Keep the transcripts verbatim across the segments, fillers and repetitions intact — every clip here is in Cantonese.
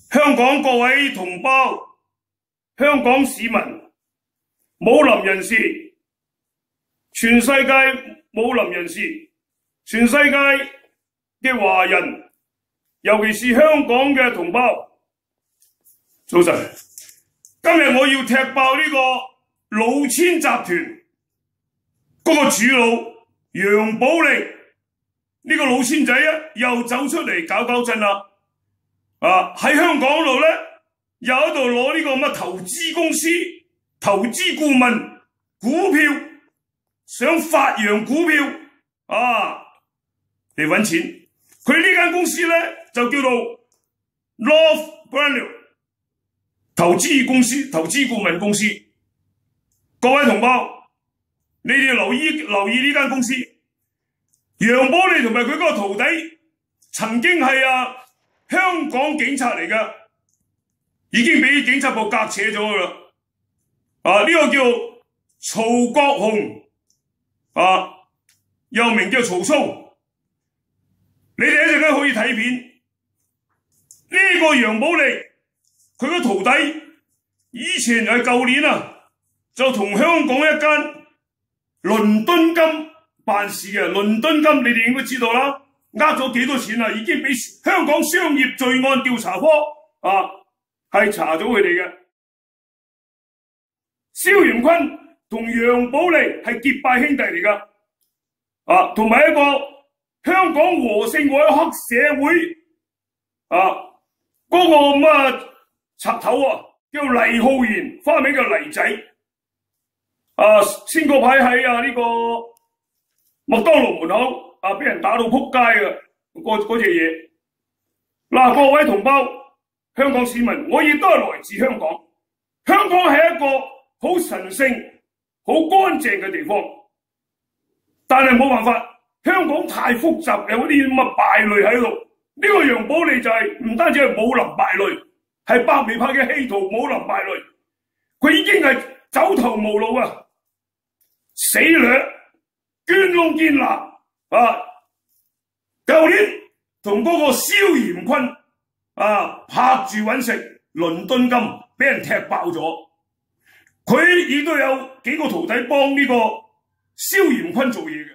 香港各位同胞、香港市民、武林人士、全世界武林人士、全世界嘅華人，尤其是香港嘅同胞，早晨！今日我要踢爆呢個老千集團嗰個主腦楊寶利呢個老千仔啊，又走出嚟搞搞震啦！啊！喺香港度咧，又喺度攞呢個乜投資公司、投資顧問、股票，想發揚股票啊嚟搵錢。佢呢間公司咧就叫做 North Brunel 投資公司、投資顧問公司。各位同胞，你哋留意留意呢間公司。楊寶利同埋佢嗰個徒弟曾經係啊香港警察嚟㗎，已經俾警察部隔扯咗㗎啦。啊，呢、這個叫曹國雄，啊，又名叫曹操。你哋一陣間可以睇片。呢、這個楊寶利佢個徒弟以前係舊年啊，就同香港一間倫敦金辦事嘅倫敦金，你哋應該知道啦。呃咗幾多錢啊？已經俾香港商業罪案調查科啊係查咗佢哋嘅。蕭元坤同楊寶利係結拜兄弟嚟噶，啊，同埋一個香港和勝愛黑社會啊嗰、那個咁啊賊頭啊叫黎浩然，花名叫黎仔，啊，先嗰排喺啊呢個麥當勞門口。啊！俾人打到撲街嘅嗰嗰隻嘢。嗱，各位同胞、香港市民，我亦都係來自香港。香港係一個好神聖、好乾淨嘅地方，但係冇辦法，香港太複雜，有啲咁嘅敗類喺度。呢、這個楊寶利就係、是、唔單止係武林敗類，係百味派嘅希圖武林敗類。佢已經係走投無路啊！死掠、捐窿捐罅。啊！舊年同嗰個蕭元坤啊拍住揾食，倫敦金俾人踢爆咗。佢亦都有幾個徒弟幫呢個蕭元坤做嘢嘅。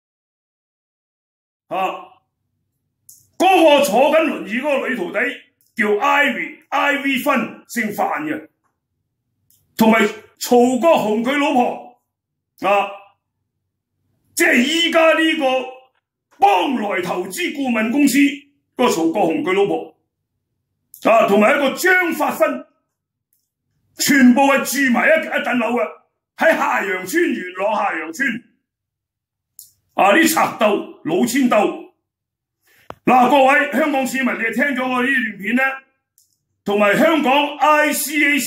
啊！嗰、那個坐緊輪椅嗰個女徒弟叫 Ivy，Ivy 芬姓范嘅，同埋曹國雄佢老婆啊。即係依家呢個邦來投資顧問公司嗰、那個曹國雄佢老婆啊，同埋一個張發芬，全部係住埋一一等樓嘅，喺下陽村元朗下陽村啊！啲賊鬥老千鬥嗱、啊，各位香港市民，你哋聽咗我呢段片咧，同埋香港 I C A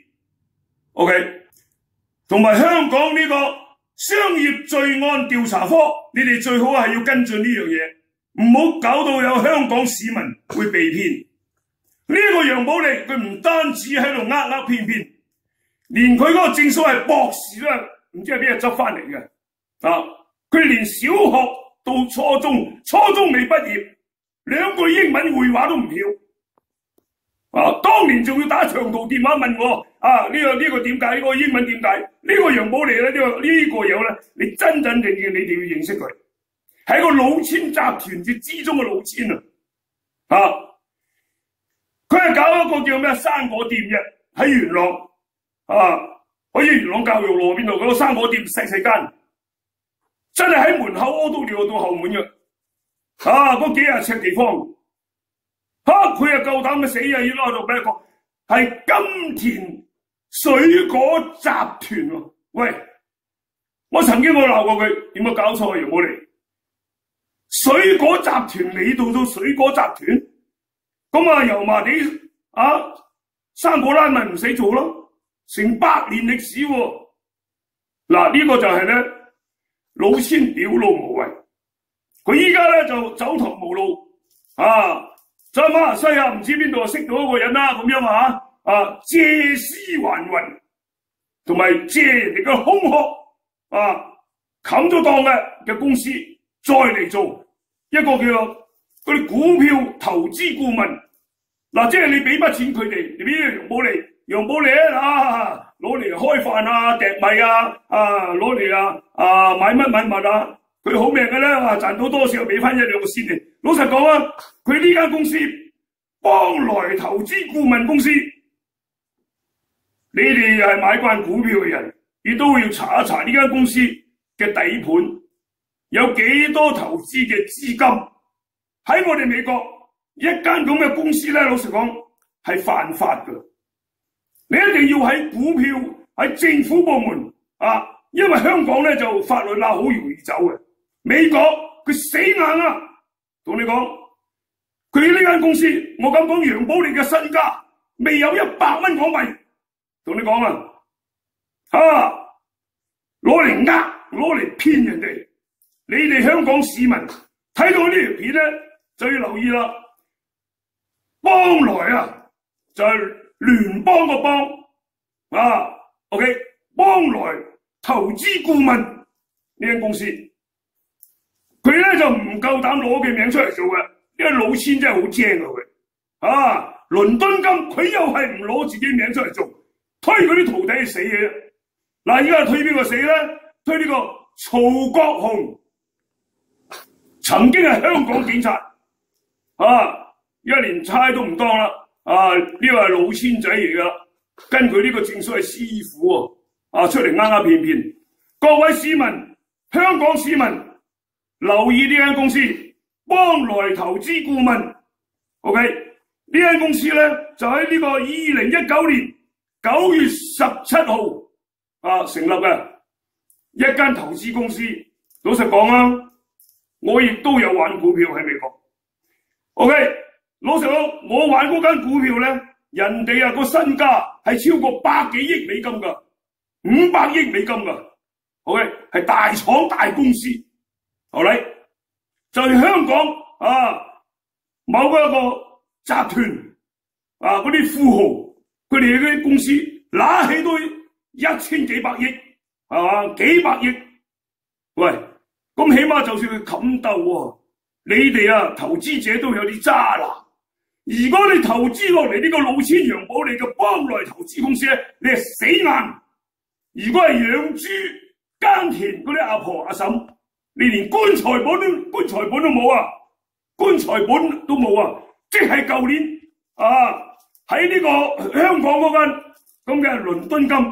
C，OK， 同埋香港呢、這個。商業罪案調查科，你哋最好係要跟進呢樣嘢，唔好搞到有香港市民會被騙。呢、這個楊寶利佢唔單止喺度呃呃騙騙，連佢嗰個證書係博士都係唔知係邊日執翻嚟嘅啊！佢連小學到初中，初中未畢業，兩句英文會話都唔曉啊！當年仲要打長途電話問我啊，呢、這個呢、這個點解？呢、這個英文點解？呢、這個楊寶利咧，呢、這個呢、這個友咧，你真真正正你哋要認識佢，係個老千集團之中嘅老千啊！啊，佢係搞一個叫咩生果店嘅，喺元朗啊，好似元朗教育路邊度嗰個生果店細細間，真係喺門口屙到尿到後門嘅，啊，嗰幾廿尺地方。吓，佢又夠膽嘅死啊！要拉到俾一個係金田水果集團喎。喂，我曾經我鬧過佢，點解搞錯啊？楊寶利，水果集團你到到水果集團，咁啊油麻地啊生果欄咪唔使做咯，成百年歷史喎。嗱，呢個就係咧老千表露無遺，佢依家咧就走投無路啊！在馬來西亞唔知邊度識到一個人啦，咁樣啊，啊借屍還魂，同埋借人哋嘅空殼啊，冚咗檔嘅嘅公司，再嚟做一個叫做嗰啲股票投資顧問， 嗱，即係你俾筆錢佢哋，你俾楊寶利，楊寶利啊，攞嚟開飯啊、掟米啊、啊攞嚟啊啊買乜買物啊，佢好命嘅咧，話賺到多少又俾翻一兩個先嚟。老實講啊，佢呢間公司邦來投資顧問公司，你哋係買慣股票嘅人，亦都要查一查呢間公司嘅底盤，有幾多投資嘅資金。喺我哋美國一間咁嘅公司咧，老實講係犯法㗎。你一定要喺股票喺政府部門啊，因為香港咧就法律罅好容易走嘅，美國佢死硬啊！同你講，佢呢間公司，我敢講楊寶利嘅身家未有一百蚊港幣。同你講啊，啊攞嚟呃，攞嚟騙人哋。你哋香港市民睇到呢條片咧，就要留意啦。邦來啊，就係、是、聯邦個邦啊 ，OK， 邦來投資顧問呢間公司，佢咧就唔夠膽攞佢名出嚟做嘅，因為老千真係好精啊佢，啊，倫敦金佢又係唔攞自己名出嚟做，推佢啲徒弟去死嘅。嗱，而家推邊個死咧？推呢個曹國雄，曾經係香港警察，啊，一連差都唔當啦，啊，呢個係老千仔嚟噶，跟佢呢個正所謂師傅喎，啊，出嚟呃呃騙騙。各位市民，香港市民留意呢間公司，邦來投資顧問 ，OK， 呢間公司咧就喺呢個二零一九年九月十七號啊成立嘅一間投資公司。老實講啊，我亦都有玩股票喺美國 ，OK， 老實講，我玩嗰間股票咧，人哋啊個身家係超過百幾億美金噶，五百億美金噶。OK， 係大廠大公司，好嚟就係香港啊某一個集團啊嗰啲富豪，佢哋嗰啲公司拿起都一千幾百億，係嘛幾百億，喂，咁起碼就算佢冚鬥喎，你哋啊投資者都有啲渣男。如果你投資落嚟呢個老千楊寶利嘅邦來投資公司咧，你係死硬。如果係養豬耕田嗰啲阿婆阿嬸，你連棺材本都棺材本都冇啊！棺材本都冇啊！即係舊年啊喺呢個香港嗰間咁嘅倫敦金，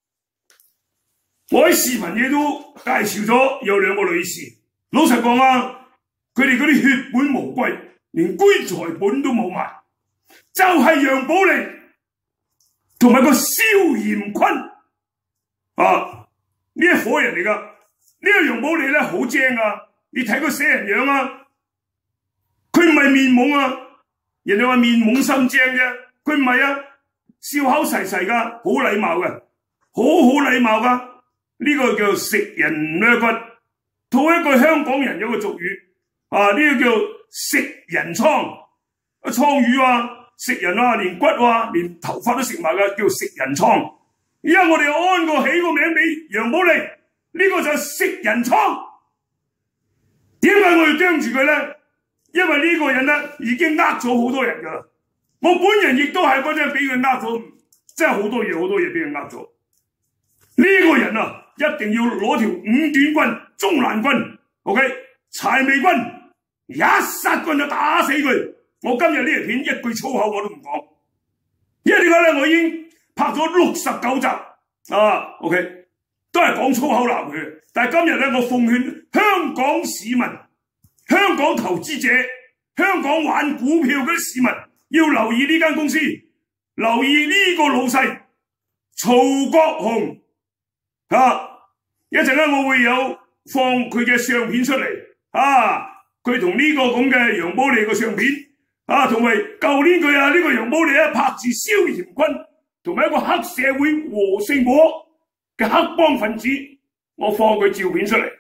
我喺視頻嘢都介紹咗有兩個女士。老實講啊，佢哋嗰啲血本無歸，連棺材本都冇埋，就係、是、楊寶利同埋個蕭炎坤啊！呢一伙人嚟噶，呢、這個楊寶利咧好精啊！你睇佢死人樣啊，佢唔係面懵啊，人哋話面懵心精啫，佢唔係啊，笑口噬噬噶，好禮貌嘅，好好禮貌噶。呢、這個叫食人唔掠骨，套一句香港人有個俗語啊，呢、這個叫食人倉，啊倉魚啊，食人啊，連骨啊，連頭髮都食埋噶，叫食人倉。而家我哋安個起個名俾楊寶利，呢、這個就係食人倉。點解我要盯住佢咧？因為呢個人咧已經呃咗好多人噶啦。我本人亦都係嗰陣俾佢呃咗，真係好多嘢好多嘢俾佢呃咗。呢、這個人啊，一定要攞條五短棍、中蘭棍 ，OK， 柴眉棍，一殺棍就打死佢。我今日呢條片一句粗口我都唔講，因為點解咧？我已經拍咗六十九集啊 ，OK， 都係講粗口鬧佢嘅。但係今日咧，我奉勸香港市民、香港投資者、香港玩股票嗰啲市民，要留意呢間公司，留意呢個老細曹國雄啊！一陣間我會有放佢嘅相片出嚟啊，佢同呢個咁嘅楊寶利嘅相片啊，同埋舊年佢啊呢個楊寶利咧拍住蕭炎坤。同埋一個黑社會和勝果嘅黑幫分子，我放佢照片出嚟。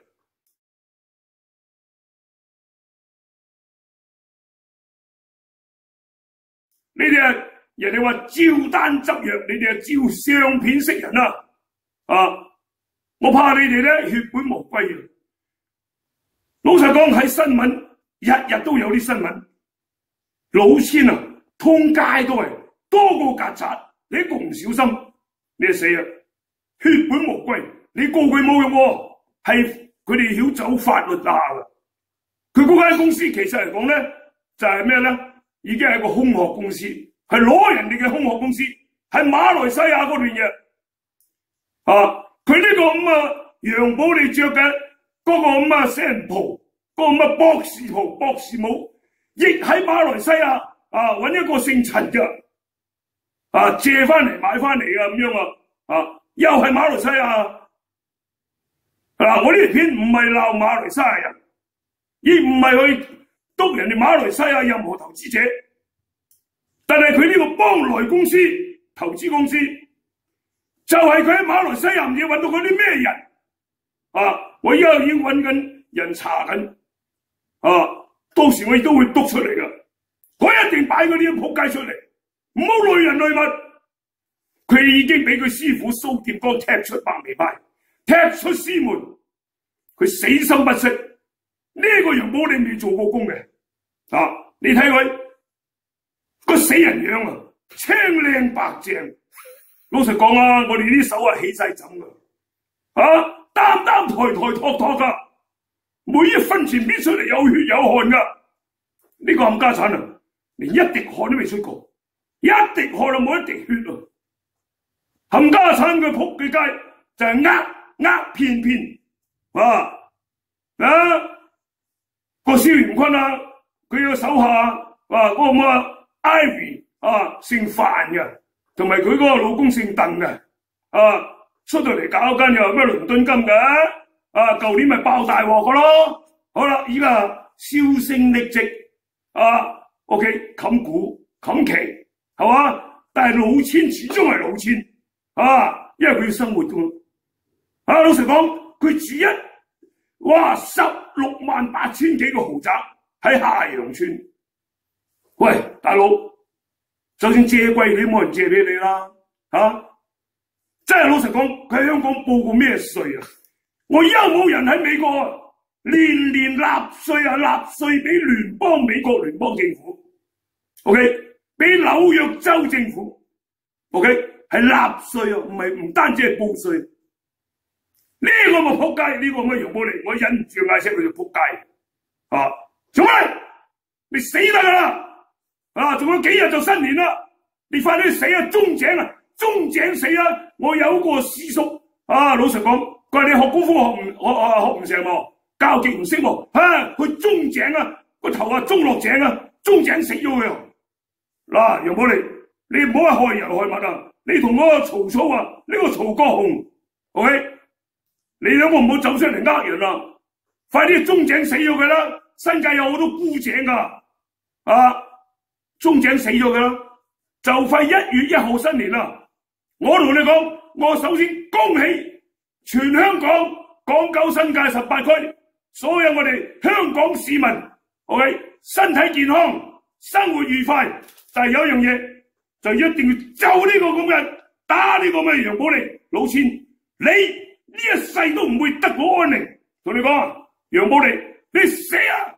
你哋啊，人哋話照單執藥，你哋啊照相片識人啊！啊，我怕你哋咧血本無歸啊！老實講喺新聞，日日都有啲新聞，老千啊， 通街都係多過曱甴，你一個唔小心你就死啦，血本無歸，你告佢冇用喎，係佢哋曉走法律罅㗎。佢嗰間公司其實嚟講咧，就係咩咧？已經係一個空殼公司，係攞人哋嘅空殼公司，係馬來西亞嗰邊嘅。啊，佢呢個咁啊楊寶利着嘅嗰個咁啊死人袍，嗰個咁啊博士袍、博士帽，亦喺馬來西亞啊揾一個姓陳嘅啊借翻嚟買翻嚟啊咁樣啊，啊又係馬來西亞。嗱，我呢條片唔係鬧馬來西亞人，亦唔係去督人哋馬來西亞任何投資者，但係佢呢個邦萊公司投資公司，就係佢喺馬來西亞唔知揾到嗰啲咩人啊！我而家已經揾緊人查緊啊，到時我亦都會督出嚟噶，我一定擺嗰啲仆街出嚟，唔好累人累物。佢已經俾佢師傅蘇劍光踢出白眉派，踢出師門，佢死心不息。呢、這個楊寶利未做過工嘅啊！你睇佢個死人樣啊，青靚白淨。老實講啊，我哋啲手啊起晒枕噶，啊擔擔抬抬托托噶，每一分錢搣出嚟有血有汗噶。呢、這個冚家產啊，連一滴汗都未出過，一滴汗就冇一滴血啊！冚家產佢仆嘅街就係呃呃騙騙啊啊！個蕭元坤啊，佢個手下啊，嗰、那個乜啊 Ivy 啊，姓范嘅，同埋佢嗰個老公姓鄧嘅，啊出到嚟搞間又咩倫敦金嘅，啊舊年咪爆大鑊個咯，好啦，依家銷聲匿跡，啊 OK 冚股冚期係嘛，但係老千始終係老千，啊因為佢要生活噶嘛，啊老實講佢住一。哇！十六萬八千幾個豪宅喺下陽村，喂，大佬，就算借貴你冇人借俾你啦，吓、啊！真係老實講，佢喺香港報過咩稅啊？我而家冇人喺美國啊，年年納稅啊，納稅俾聯邦美國聯邦政府 ，OK， 俾紐約州政府 ，OK， 係納稅啊，唔係唔單止係報稅。呢個咪仆街，呢、這個咪楊寶利，我忍唔住嗌聲佢就仆街啊！做咩？你死得噶啦！啊，仲有幾日就新年啦！你快啲死啊！中井啊，中井死啊！我有個師叔啊，老實講，佢話你學功夫學唔學啊學唔成喎，教極唔識喎，啊，去中井啊，個頭啊中落井啊，中井死咗佢啊！嗱，楊寶利，你唔好話害人害物啊！你同嗰個曹操啊，呢、這個曹國雄 ，OK？你兩個唔好走出嚟呃人啊！快啲中井死咗佢啦！新界有好多孤井噶，啊！中井死咗佢啦，就快一月一號新年啦！我同你講，我首先恭喜全香港港九新界十八區所有我哋香港市民 ，OK， 身體健康，生活愉快。但係有一樣嘢就一定要就呢個咁嘅打呢個咁嘅楊寶利老千，你。呢一世都唔會得到安寧，同你講啊，楊寶利，你死啊！